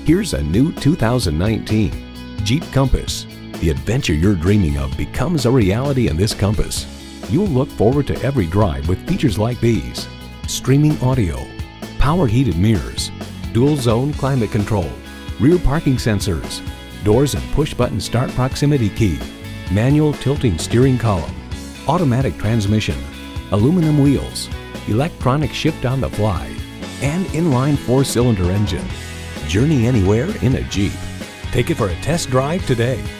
Here's a new 2019 Jeep Compass. The adventure you're dreaming of becomes a reality in this Compass. You'll look forward to every drive with features like these: streaming audio, power heated mirrors, dual zone climate control, rear parking sensors, doors and push button start proximity key, manual tilting steering column, automatic transmission, aluminum wheels, electronic shift on the fly, and inline 4-cylinder engine. Journey anywhere in a Jeep. Take it for a test drive today.